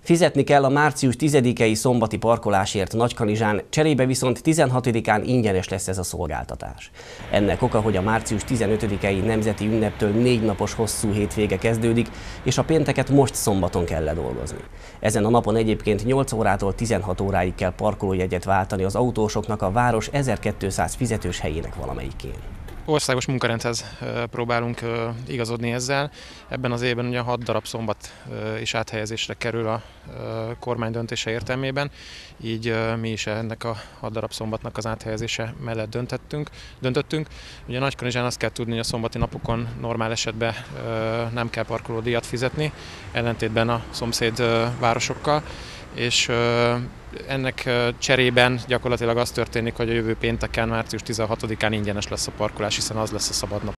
Fizetni kell a március 10-i szombati parkolásért Nagykanizsán, cserébe viszont 16-án ingyenes lesz ez a szolgáltatás. Ennek oka, hogy a március 15-i nemzeti ünneptől 4 napos hosszú hétvége kezdődik, és a pénteket most szombaton kell ledolgozni. Ezen a napon egyébként 8 órától 16 óráig kell parkolójegyet váltani az autósoknak a város 1200 fizetős helyének valamelyikén. Országos munkarendhez próbálunk igazodni ezzel. Ebben az évben ugye 6 darab szombat is áthelyezésre kerül a kormány döntése értelmében, így mi is ennek a 6 darab szombatnak az áthelyezése mellett döntöttünk. Ugye Nagykanizsán azt kell tudni, hogy a szombati napokon normál esetben nem kell parkolódíjat fizetni, ellentétben a szomszéd városokkal, és ennek cserében gyakorlatilag az történik, hogy a jövő pénteken, március 16-án ingyenes lesz a parkolás, hiszen az lesz a szabad nap.